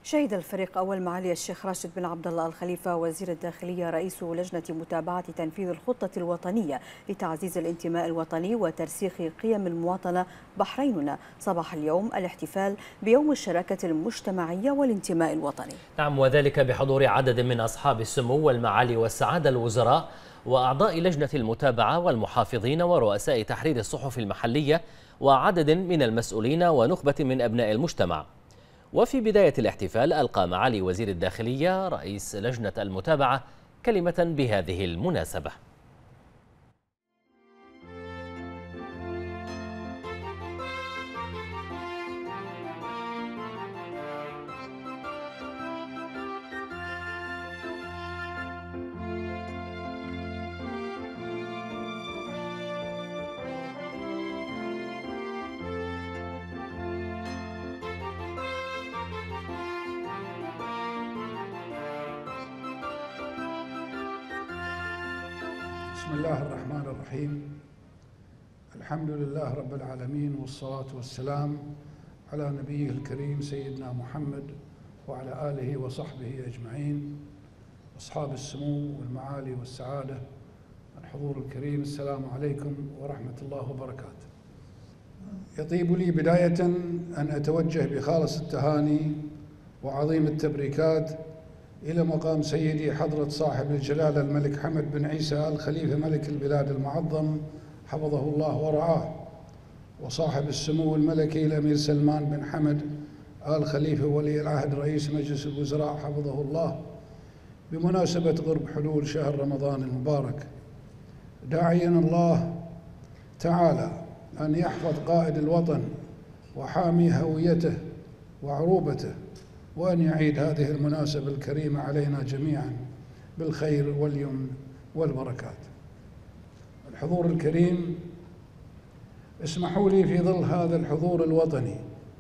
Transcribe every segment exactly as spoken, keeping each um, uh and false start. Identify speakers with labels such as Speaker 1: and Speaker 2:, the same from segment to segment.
Speaker 1: شهد الفريق أول معالي الشيخ راشد بن عبد الله الخليفة وزير الداخلية رئيس لجنة متابعة تنفيذ الخطة الوطنية لتعزيز الانتماء الوطني وترسيخ قيم المواطنة بحريننا صباح اليوم الاحتفال بيوم الشراكة المجتمعية والانتماء الوطني.
Speaker 2: نعم، وذلك بحضور عدد من أصحاب السمو والمعالي والسعادة الوزراء وأعضاء لجنة المتابعة والمحافظين ورؤساء تحرير الصحف المحلية وعدد من المسؤولين ونخبة من أبناء المجتمع. وفي بداية الاحتفال ألقى معالي وزير الداخلية رئيس لجنة المتابعة كلمة بهذه المناسبة.
Speaker 3: بسم الله الرحمن الرحيم. الحمد لله رب العالمين، والصلاة والسلام على نبيه الكريم سيدنا محمد وعلى آله وصحبه أجمعين. أصحاب السمو والمعالي والسعادة، الحضور الكريم، السلام عليكم ورحمة الله وبركاته. يطيب لي بداية أن أتوجه بخالص التهاني وعظيم التبريكات إلى مقام سيدي حضرة صاحب الجلالة الملك حمد بن عيسى آل خليفة ملك البلاد المعظم حفظه الله ورعاه، وصاحب السمو الملكي الأمير سلمان بن حمد آل خليفة ولي العهد رئيس مجلس الوزراء حفظه الله، بمناسبة قرب حلول شهر رمضان المبارك، داعيا الله تعالى أن يحفظ قائد الوطن وحامي هويته وعروبته، وأن يعيد هذه المناسبة الكريمة علينا جميعا بالخير واليمن والبركات. الحضور الكريم، اسمحوا لي في ظل هذا الحضور الوطني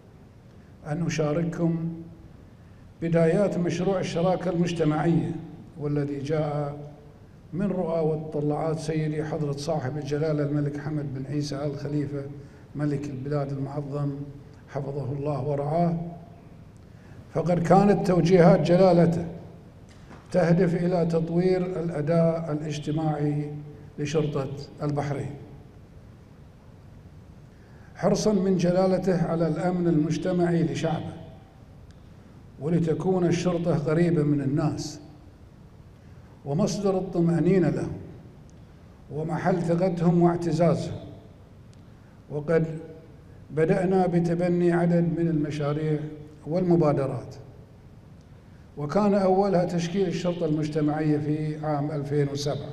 Speaker 3: أن أشارككم بدايات مشروع الشراكة المجتمعية، والذي جاء من رؤى وتطلعات سيدي حضرة صاحب الجلالة الملك حمد بن عيسى آل خليفة ملك البلاد المعظم حفظه الله ورعاه. فقد كانت توجيهات جلالته تهدف إلى تطوير الأداء الاجتماعي لشرطة البحرين، حرصاً من جلالته على الأمن المجتمعي لشعبه، ولتكون الشرطة قريبة من الناس ومصدر الطمأنينة لهم ومحل ثقتهم واعتزازهم. وقد بدأنا بتبني عدد من المشاريع والمبادرات، وكان أولها تشكيل الشرطة المجتمعية في عام ألفين وسبعة،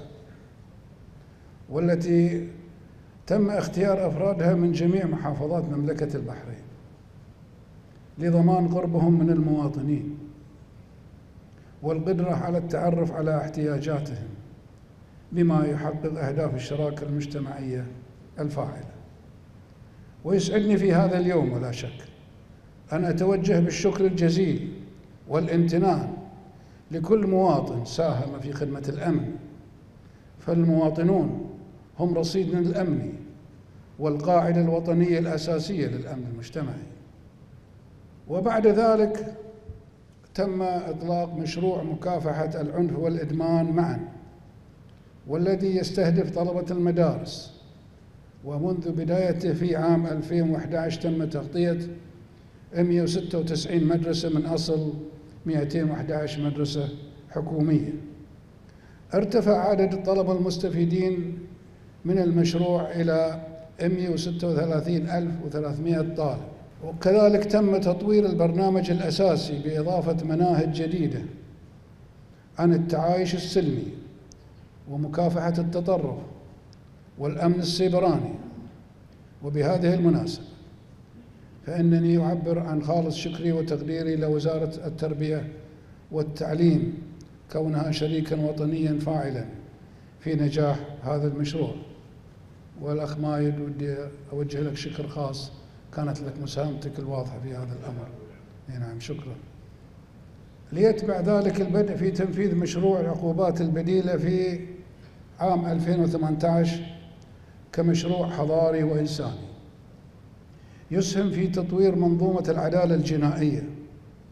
Speaker 3: والتي تم اختيار أفرادها من جميع محافظات مملكة البحرين لضمان قربهم من المواطنين والقدرة على التعرف على احتياجاتهم بما يحقق أهداف الشراكة المجتمعية الفاعلة. ويسعدني في هذا اليوم ولا شك أن أتوجه بالشكر الجزيل والامتنان لكل مواطن ساهم في خدمة الأمن، فالمواطنون هم رصيدنا الأمني والقاعدة الوطنية الأساسية للأمن المجتمعي. وبعد ذلك تم إطلاق مشروع مكافحة العنف والإدمان معا، والذي يستهدف طلبة المدارس، ومنذ بدايته في عام ألفين وأحد عشر تم تغطية مئة وستة وتسعين مدرسة من أصل مئتين وأحد عشر مدرسة حكومية. ارتفع عدد الطلبة المستفيدين من المشروع إلى مئة وستة وثلاثين ألف وثلاثمئة طالب. وكذلك تم تطوير البرنامج الأساسي بإضافة مناهج جديدة عن التعايش السلمي ومكافحة التطرف والأمن السيبراني. وبهذه المناسبة فإنني أعبر عن خالص شكري وتقديري لوزارة التربية والتعليم كونها شريكاً وطنياً فاعلاً في نجاح هذا المشروع. والأخ مايد، ودي أوجه لك شكر خاص، كانت لك مساهمتك الواضحة في هذا الأمر. نعم، شكراً. ليتبع ذلك البدء في تنفيذ مشروع العقوبات البديلة في عام ألفين وثمانية عشر كمشروع حضاري وإنساني يسهم في تطوير منظومة العدالة الجنائية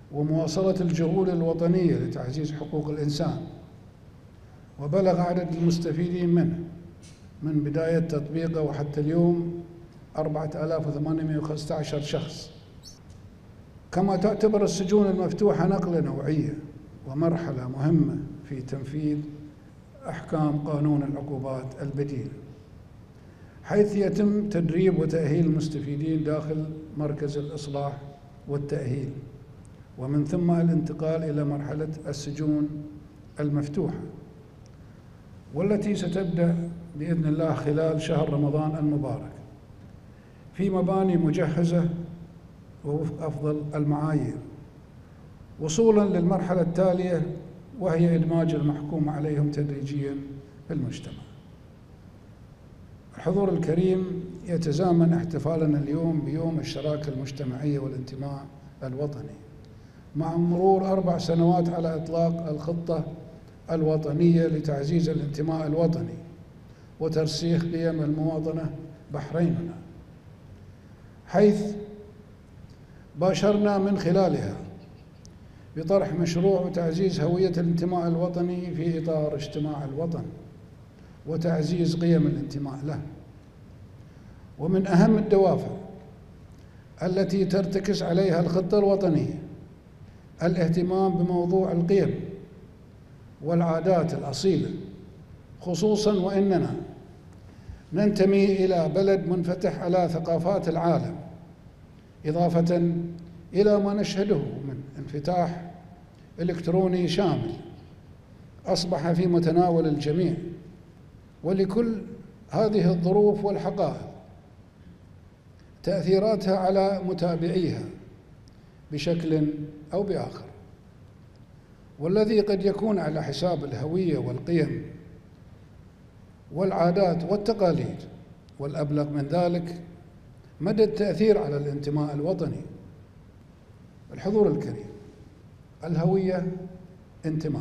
Speaker 3: ومواصلة الجهود الوطنية لتعزيز حقوق الإنسان، وبلغ عدد المستفيدين منه من بداية تطبيقه وحتى اليوم أربعة آلاف وثمانمئة وخمسة عشر شخص. كما تعتبر السجون المفتوحة نقلة نوعية ومرحلة مهمة في تنفيذ أحكام قانون العقوبات البديلة، حيث يتم تدريب وتأهيل المستفيدين داخل مركز الإصلاح والتأهيل، ومن ثم الانتقال إلى مرحلة السجون المفتوحة، والتي ستبدأ بإذن الله خلال شهر رمضان المبارك في مباني مجهزة ووفق أفضل المعايير، وصولاً للمرحلة التالية وهي إدماج المحكوم عليهم تدريجياً في المجتمع. الحضور الكريم، يتزامن احتفالنا اليوم بيوم الشراكة المجتمعية والانتماء الوطني مع مرور أربع سنوات على إطلاق الخطة الوطنية لتعزيز الانتماء الوطني وترسيخ قيم المواطنة بحريننا، حيث باشرنا من خلالها بطرح مشروع تعزيز هوية الانتماء الوطني في إطار اجتماع الوطن وتعزيز قيم الانتماء له. ومن أهم الدوافع التي ترتكز عليها الخطة الوطنية الاهتمام بموضوع القيم والعادات الأصيلة، خصوصاً وإننا ننتمي إلى بلد منفتح على ثقافات العالم، إضافة إلى ما نشهده من انفتاح إلكتروني شامل أصبح في متناول الجميع. ولكل هذه الظروف والحقائق تأثيراتها على متابعيها بشكل أو بآخر، والذي قد يكون على حساب الهوية والقيم والعادات والتقاليد، والأبلغ من ذلك مدى التأثير على الانتماء الوطني. الحضور الكريم، الهوية انتماء،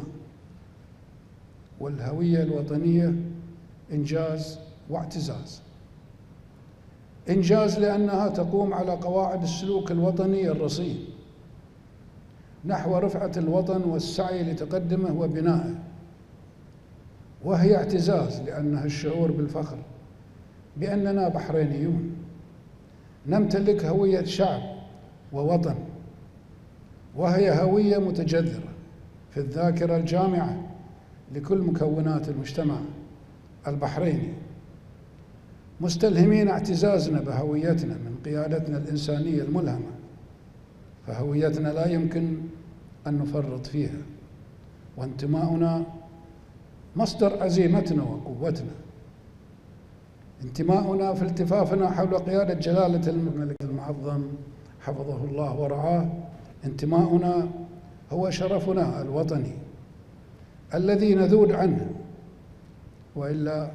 Speaker 3: والهوية الوطنية إنجاز واعتزاز. إنجاز لأنها تقوم على قواعد السلوك الوطني الرصين نحو رفعة الوطن والسعي لتقدمه وبنائه، وهي اعتزاز لأنها الشعور بالفخر بأننا بحرينيون نمتلك هوية شعب ووطن، وهي هوية متجذرة في الذاكرة الجامعة لكل مكونات المجتمع البحريني، مستلهمين اعتزازنا بهويتنا من قيادتنا الإنسانية الملهمة، فهويتنا لا يمكن أن نفرط فيها، وانتماؤنا مصدر عزيمتنا وقوتنا. انتماؤنا في التفافنا حول قيادة جلالة الملك المعظم حفظه الله ورعاه. انتماؤنا هو شرفنا الوطني الذي نذود عنه، وإلا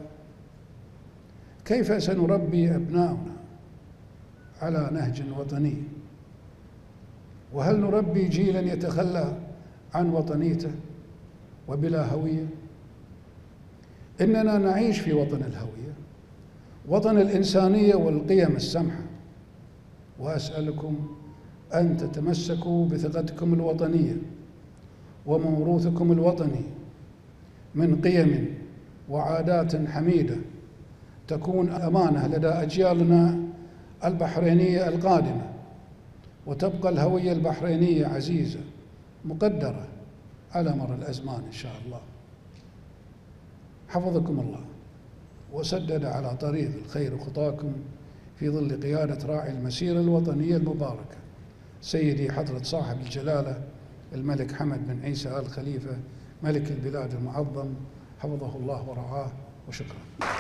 Speaker 3: كيف سنربي أبناؤنا على نهج وطني؟ وهل نربي جيلاً يتخلى عن وطنيته وبلا هوية؟ إننا نعيش في وطن الهوية، وطن الإنسانية والقيم السمحة، وأسألكم أن تتمسكوا بثقتكم الوطنية وموروثكم الوطني من قيم وعادات حميدة تكون أمانة لدى أجيالنا البحرينية القادمة، وتبقى الهوية البحرينية عزيزة مقدرة على مر الأزمان إن شاء الله. حفظكم الله وسدد على طريق الخير خطاكم في ظل قيادة راعي المسيرة الوطنية المباركة سيدي حضرة صاحب الجلالة الملك حمد بن عيسى آل خليفة ملك البلاد المعظم حفظه الله ورعاه، وشكرا.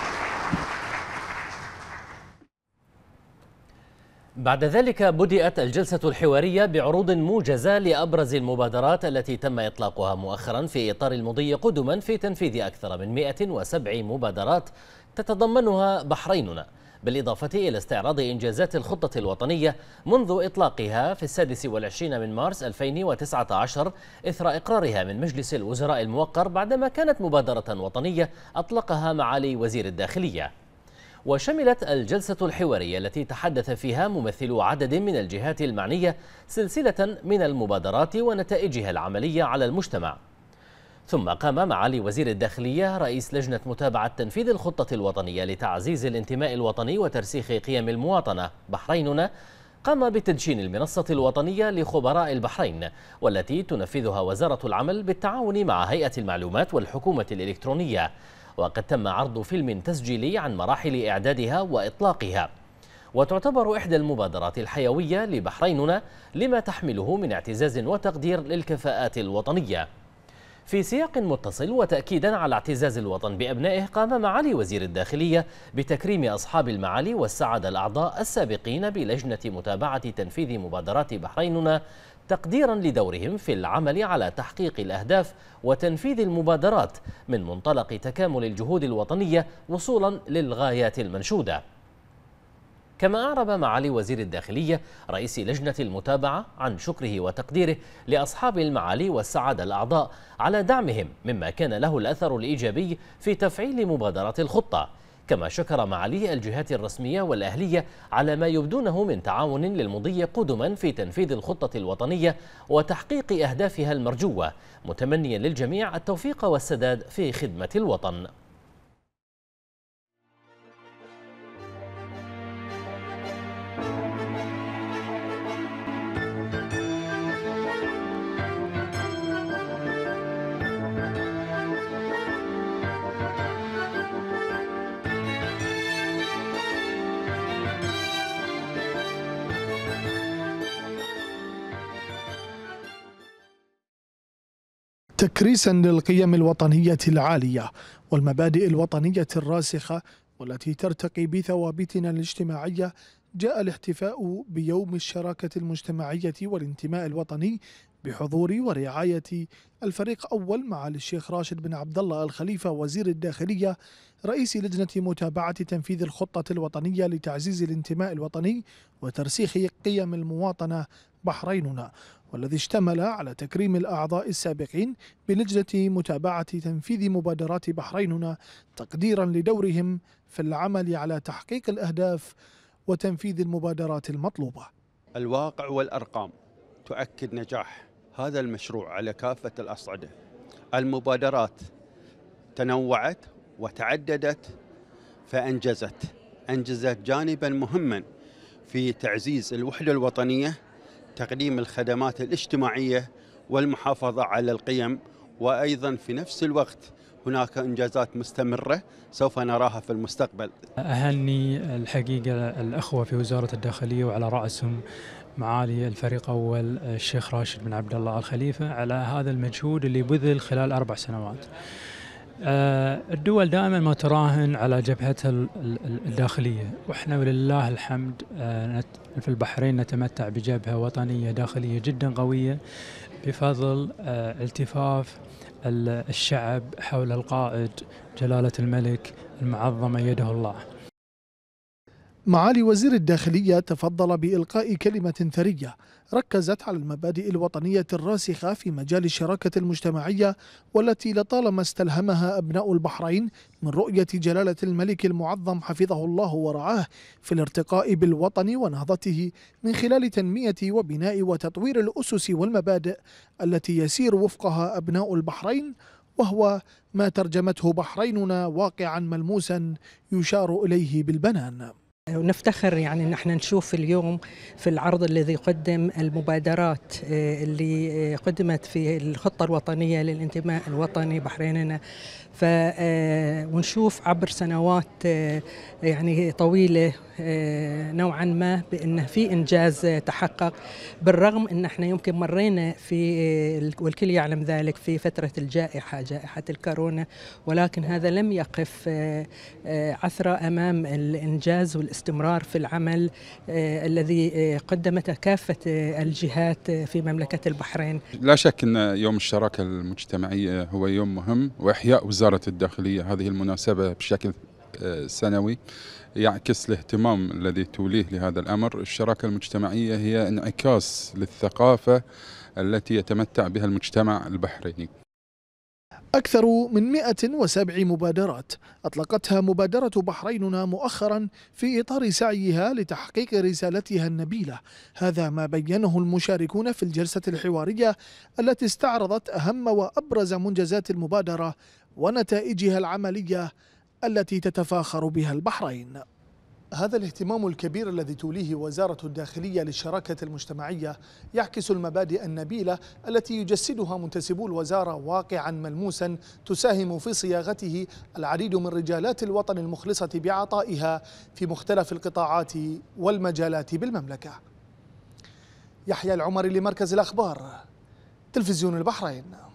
Speaker 2: بعد ذلك بدأت الجلسة الحوارية بعروض موجزة لأبرز المبادرات التي تم إطلاقها مؤخرا في إطار المضي قدما في تنفيذ أكثر من مئة وسبع مبادرات تتضمنها بحريننا، بالإضافة إلى استعراض إنجازات الخطة الوطنية منذ إطلاقها في السادس والعشرين من مارس ألفين وتسعة عشر إثر إقرارها من مجلس الوزراء الموقر، بعدما كانت مبادرة وطنية أطلقها معالي وزير الداخلية. وشملت الجلسة الحوارية التي تحدث فيها ممثلو عدد من الجهات المعنية سلسلة من المبادرات ونتائجها العملية على المجتمع. ثم قام معالي وزير الداخلية رئيس لجنة متابعة تنفيذ الخطة الوطنية لتعزيز الانتماء الوطني وترسيخ قيم المواطنة بحريننا، قام بتدشين المنصة الوطنية لخبراء البحرين، والتي تنفذها وزارة العمل بالتعاون مع هيئة المعلومات والحكومة الإلكترونية. وقد تم عرض فيلم تسجيلي عن مراحل إعدادها وإطلاقها، وتعتبر إحدى المبادرات الحيوية لبحريننا لما تحمله من اعتزاز وتقدير للكفاءات الوطنية. في سياق متصل وتأكيدا على اعتزاز الوطن بأبنائه، قام معالي وزير الداخلية بتكريم أصحاب المعالي والسعادة الأعضاء السابقين بلجنة متابعة تنفيذ مبادرات بحريننا تقديرا لدورهم في العمل على تحقيق الأهداف وتنفيذ المبادرات من منطلق تكامل الجهود الوطنية وصولا للغايات المنشودة. كما أعرب معالي وزير الداخلية رئيس لجنة المتابعة عن شكره وتقديره لأصحاب المعالي والسعادة الأعضاء على دعمهم، مما كان له الأثر الإيجابي في تفعيل مبادرات الخطة. كما شكر معالي الجهات الرسمية والأهلية على ما يبدونه من تعاون للمضي قدما في تنفيذ الخطة الوطنية وتحقيق أهدافها المرجوة، متمنيا للجميع التوفيق والسداد في خدمة الوطن.
Speaker 4: تكريسا للقيم الوطنية العالية والمبادئ الوطنية الراسخة والتي ترتقي بثوابتنا الاجتماعية، جاء الاحتفاء بيوم الشراكة المجتمعية والانتماء الوطني بحضور ورعاية الفريق أول معالي الشيخ راشد بن عبد الله الخليفة وزير الداخلية رئيس لجنة متابعة تنفيذ الخطة الوطنية لتعزيز الانتماء الوطني وترسيخ قيم المواطنة بحريننا، والذي اشتمل على تكريم الأعضاء السابقين بلجنة متابعة تنفيذ مبادرات بحريننا تقديرا لدورهم في العمل على تحقيق الأهداف وتنفيذ المبادرات المطلوبة.
Speaker 5: الواقع والأرقام تؤكد نجاح هذا المشروع على كافة الأصعدة. المبادرات تنوعت وتعددت فأنجزت أنجزت جانبا مهما في تعزيز الوحدة الوطنية، تقديم الخدمات الاجتماعية والمحافظة على القيم، وأيضا في نفس الوقت هناك إنجازات مستمرة سوف نراها في المستقبل.
Speaker 6: أهني الحقيقة الأخوة في وزارة الداخلية وعلى رأسهم معالي الفريق أول الشيخ راشد بن عبد الله الخليفة على هذا المجهود اللي بذل خلال أربع سنوات. الدول دائما ما تراهن على جبهتها الداخلية، وإحنا ولله الحمد في البحرين نتمتع بجبهة وطنية داخلية جدا قوية بفضل التفاف الشعب حول القائد جلالة الملك المعظم أيده الله.
Speaker 4: معالي وزير الداخلية تفضل بإلقاء كلمة ثرية ركزت على المبادئ الوطنية الراسخة في مجال الشراكة المجتمعية، والتي لطالما استلهمها أبناء البحرين من رؤية جلالة الملك المعظم حفظه الله ورعاه في الارتقاء بالوطن ونهضته من خلال تنمية وبناء وتطوير الأسس والمبادئ التي يسير وفقها أبناء البحرين، وهو ما ترجمته بحريننا واقعا ملموسا يشار إليه بالبنان.
Speaker 7: ونفتخر يعني ان احنا نشوف اليوم في العرض الذي قدم المبادرات اللي قدمت في الخطة الوطنية للانتماء الوطني بحريننا، ف ونشوف عبر سنوات يعني طويلة نوعا ما بأنه في إنجاز تحقق، بالرغم أن احنا يمكن مرينا في والكل يعلم ذلك في فترة الجائحة جائحة الكورونا، ولكن هذا لم يقف عثرة أمام الإنجاز والاستمرار في العمل الذي قدمته كافة الجهات في مملكة البحرين.
Speaker 8: لا شك أن يوم الشراكة المجتمعية هو يوم مهم، وإحياء وزارة الداخلية هذه المناسبة بشكل سنوي يعكس الاهتمام الذي توليه لهذا الأمر. الشراكة المجتمعية هي انعكاس للثقافة التي يتمتع بها المجتمع البحريني.
Speaker 4: أكثر من مئة وسبع مبادرات أطلقتها مبادرة بحريننا مؤخرا في إطار سعيها لتحقيق رسالتها النبيلة. هذا ما بينه المشاركون في الجلسة الحوارية التي استعرضت أهم وأبرز منجزات المبادرة ونتائجها العملية التي تتفاخر بها البحرين. هذا الاهتمام الكبير الذي توليه وزارة الداخلية للشراكة المجتمعية يعكس المبادئ النبيلة التي يجسدها منتسبو الوزارة واقعا ملموسا تساهم في صياغته العديد من رجالات الوطن المخلصة بعطائها في مختلف القطاعات والمجالات بالمملكة. يحيى العمري لمركز الأخبار، تلفزيون البحرين.